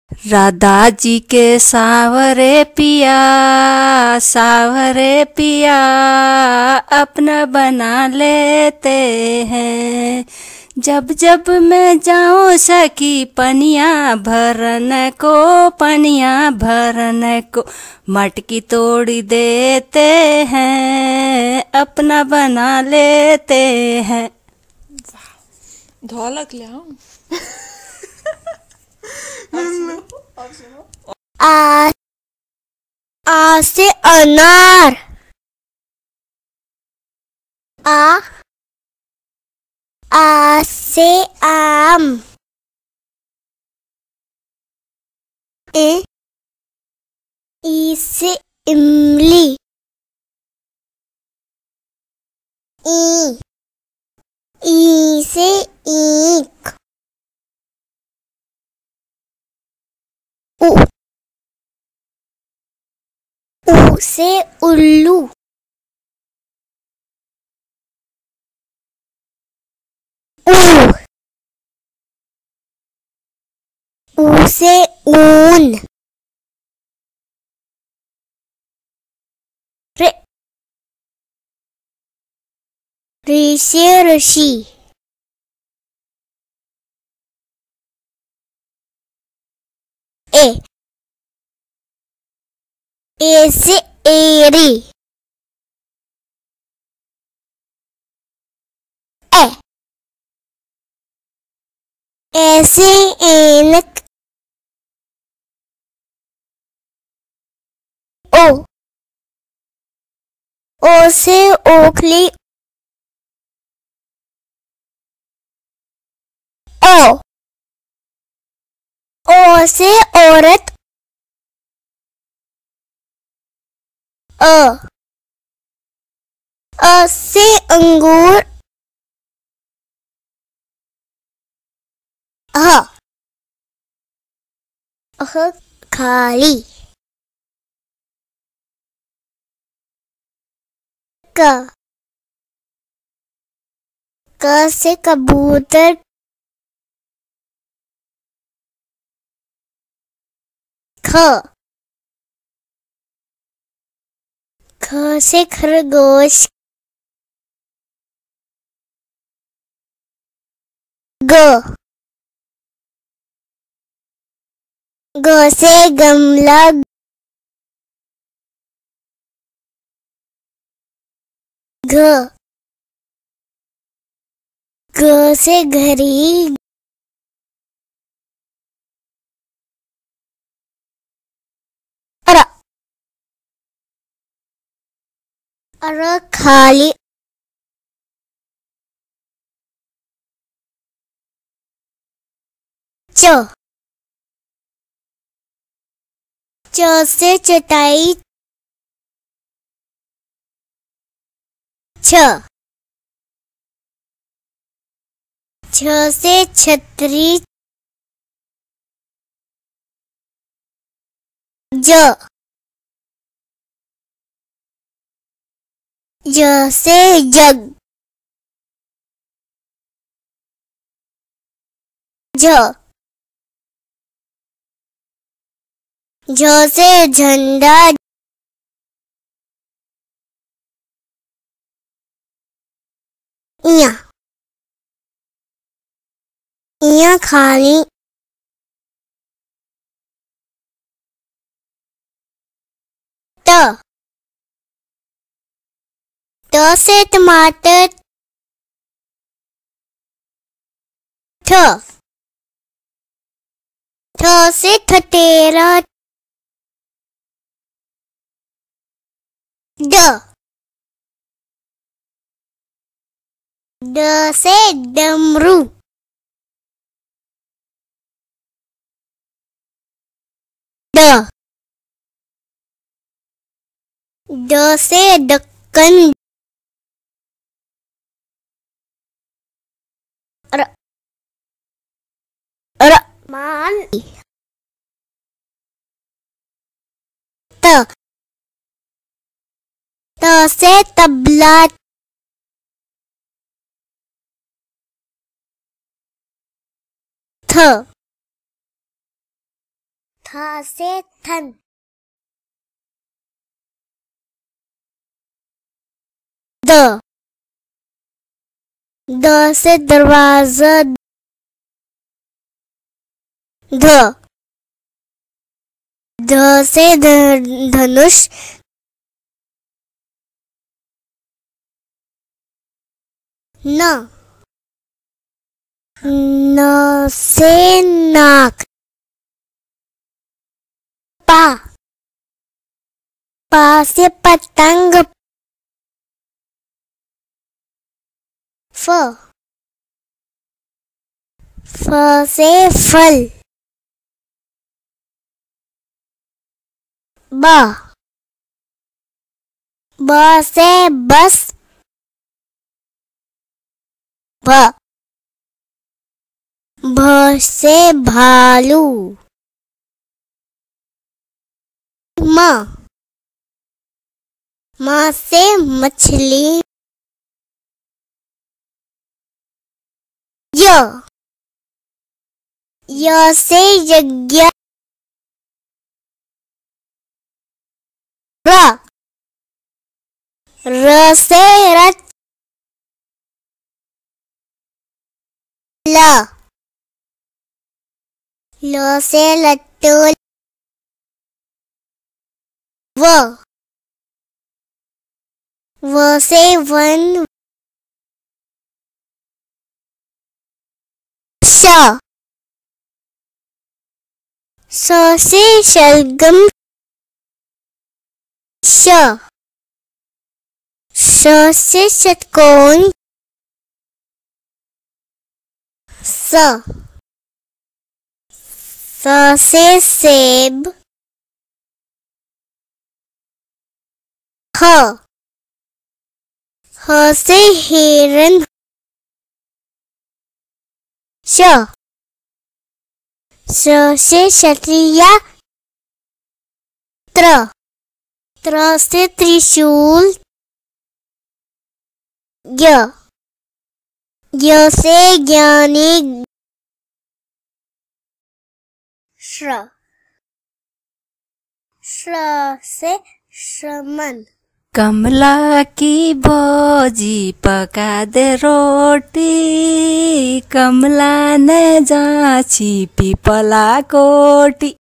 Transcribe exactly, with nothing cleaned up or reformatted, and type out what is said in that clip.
राधा जी के सावरे पिया, सावरे पिया अपना बना लेते हैं। जब जब मैं जाऊं सखी पनिया भरन को, पनिया भरन को मटकी तोड़ देते हैं, अपना बना लेते हैं। ढोलक ले आओ। आ आ से अनार, आ आ से आम, ए ई से इमली, ई ई से ईख, उ उ से उल्लू, ऊ ऊ से ऊन, रे ऋ से ऋषि, ए ए से एरी, ए ए से ऐनक, ओ ओ से ओखली, ओ ओ से औरत, अ अ से अंगूर, अह अह खाली, क क से कबूतर, ख ख से खरगोश, ग ग से गमला, घ घ से घड़ी, अर अर खाली, च च से चटाई, छ छ से छतरी, ज ज से जग, झ झ से झंडा, इया इया खाली, त त से टमाटर, ठ ठ से ठठेरा, ड ड से डमरू, ड ड से ढक्कन, र र मान, त त से तबला, थ थ से थन, द, द से दरवाजा, ध, ध से ध- धनुष, न, न से नाक, पा, पा से पतंग, फ, फ से फल, ब, ब से बस, भ, भ से भालू, म, म से मछली, य, य से यज्ञ, र, र से रथ, ल, ल से लट्टू, व, व से वन, श, श से शलगम, श, श से षटकोण, स, स से सेब, ह, ह से हिरन, श, श से क्षत्रिय, त्र, त्र से त्रिशूल, य, य से ज्ञानी, श्र, श्र से श्रमण, कमला की भौजी पका दे रोटी, कमला ने जाची पिपला कोटी।